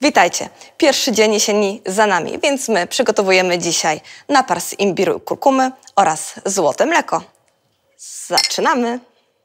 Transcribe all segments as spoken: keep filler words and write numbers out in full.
Witajcie! Pierwszy dzień jesieni za nami, więc my przygotowujemy dzisiaj napar z imbiru i kurkumy oraz złote mleko. Zaczynamy!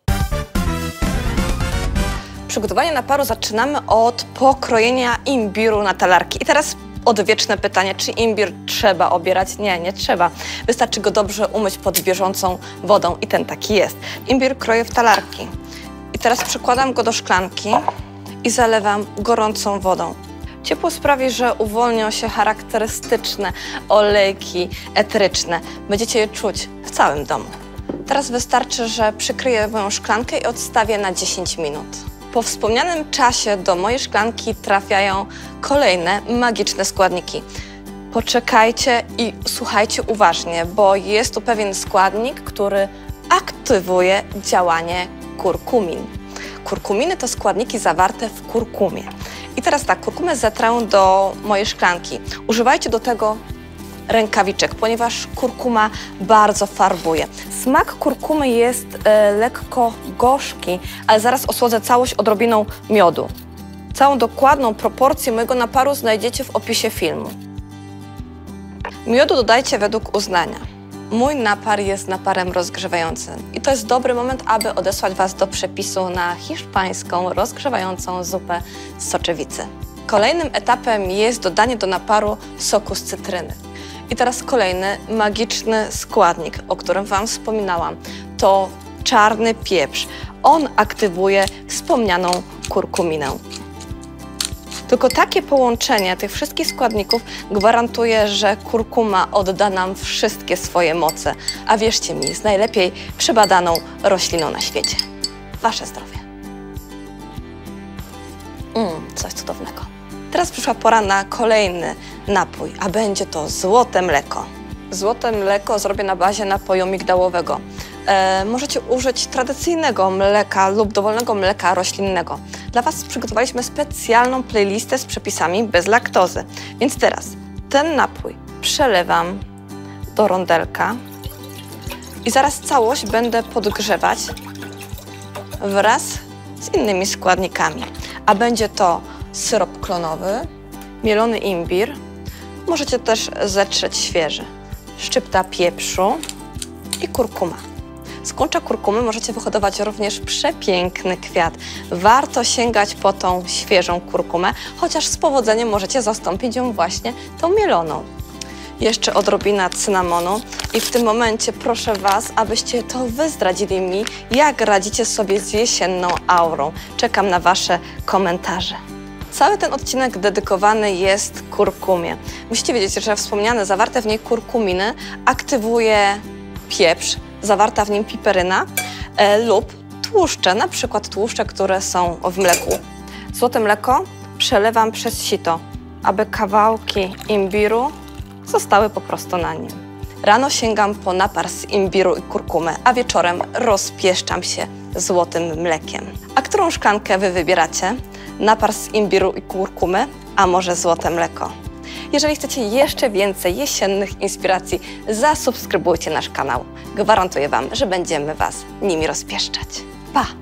Przygotowanie naparu zaczynamy od pokrojenia imbiru na talarki. I teraz odwieczne pytanie, czy imbir trzeba obierać? Nie, nie trzeba. Wystarczy go dobrze umyć pod bieżącą wodą i ten taki jest. Imbir kroję w talarki. I teraz przykładam go do szklanki i zalewam gorącą wodą. Ciepło sprawi, że uwolnią się charakterystyczne olejki eteryczne. Będziecie je czuć w całym domu. Teraz wystarczy, że przykryję moją szklankę i odstawię na dziesięć minut. Po wspomnianym czasie do mojej szklanki trafiają kolejne magiczne składniki. Poczekajcie i słuchajcie uważnie, bo jest tu pewien składnik, który aktywuje działanie kurkumin. Kurkuminy to składniki zawarte w kurkumie. I teraz tak, kurkumę zetrę do mojej szklanki. Używajcie do tego rękawiczek, ponieważ kurkuma bardzo farbuje. Smak kurkumy jest e, lekko gorzki, ale zaraz osłodzę całość odrobiną miodu. Całą dokładną proporcję mojego naparu znajdziecie w opisie filmu. Miodu dodajcie według uznania. Mój napar jest naparem rozgrzewającym i to jest dobry moment, aby odesłać Was do przepisu na hiszpańską rozgrzewającą zupę z soczewicy. Kolejnym etapem jest dodanie do naparu soku z cytryny. I teraz kolejny magiczny składnik, o którym Wam wspominałam, to czarny pieprz. On aktywuje wspomnianą kurkuminę. Tylko takie połączenie tych wszystkich składników gwarantuje, że kurkuma odda nam wszystkie swoje moce. A wierzcie mi, jest najlepiej przebadaną rośliną na świecie. Wasze zdrowie. Mmm, coś cudownego. Teraz przyszła pora na kolejny napój, a będzie to złote mleko. Złote mleko zrobię na bazie napoju migdałowego. E, możecie użyć tradycyjnego mleka lub dowolnego mleka roślinnego. Dla Was przygotowaliśmy specjalną playlistę z przepisami bez laktozy. Więc teraz ten napój przelewam do rondelka i zaraz całość będę podgrzewać wraz z innymi składnikami. A będzie to syrop klonowy, mielony imbir, możecie też zetrzeć świeży, szczypta pieprzu i kurkuma. Z kłącza kurkumy możecie wyhodować również przepiękny kwiat. Warto sięgać po tą świeżą kurkumę, chociaż z powodzeniem możecie zastąpić ją właśnie tą mieloną. Jeszcze odrobina cynamonu i w tym momencie proszę Was, abyście to Wy zdradzili mi, jak radzicie sobie z jesienną aurą. Czekam na Wasze komentarze. Cały ten odcinek dedykowany jest kurkumie. Musicie wiedzieć, że wspomniane zawarte w niej kurkuminy aktywuje pieprz, zawarta w nim piperyna e, lub tłuszcze, na przykład tłuszcze, które są w mleku. Złote mleko przelewam przez sito, aby kawałki imbiru zostały po prostu na nim. Rano sięgam po napar z imbiru i kurkumy, a wieczorem rozpieszczam się złotym mlekiem. A którą szklankę Wy wybieracie? Napar z imbiru i kurkumy, a może złote mleko? Jeżeli chcecie jeszcze więcej jesiennych inspiracji, zasubskrybujcie nasz kanał. Gwarantuję Wam, że będziemy Was nimi rozpieszczać. Pa!